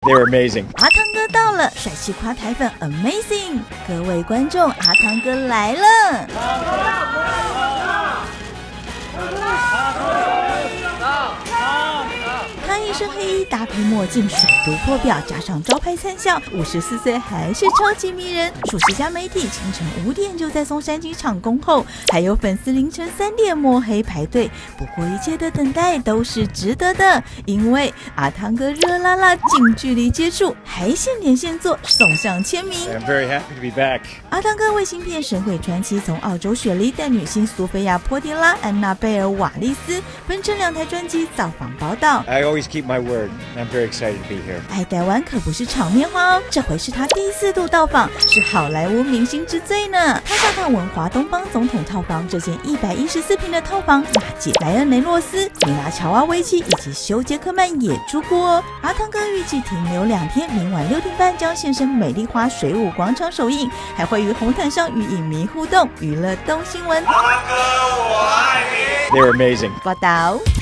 They were amazing. 阿汤哥到了，帅气夸台粉 amazing。各位观众，阿汤哥来了。他一身黑衣搭配墨镜，帅度破表，加上招牌灿笑，54岁还是超级迷人。数十家媒体清晨5点就在松山机场恭候，还有粉丝凌晨3点摸黑排队。不过一切的等待都是值得的，因为阿汤哥热辣辣近距离接触，还现点现做，送上签名。 I'm very happy to be back. 阿汤哥为新片《神鬼传奇》从澳洲雪梨带女星苏菲亚·波蒂拉、安娜贝尔·瓦利斯分成2台专辑造访报道。 I always keep my word. I'm very excited to be here. 爱台湾可不是场面话哦，这回是他第4度到访，是好莱坞明星之最呢。他上看文华东方总统套房，这间114平的套房，马姐莱恩雷诺斯、米拉乔瓦维奇以及休杰克曼也住过哦。阿汤哥预计停留2天，明晚6点半将现身美丽华水舞广场首映，还会于红毯上与影迷互动。娱乐东新闻， 阿汤哥我爱你。They were amazing. 报道。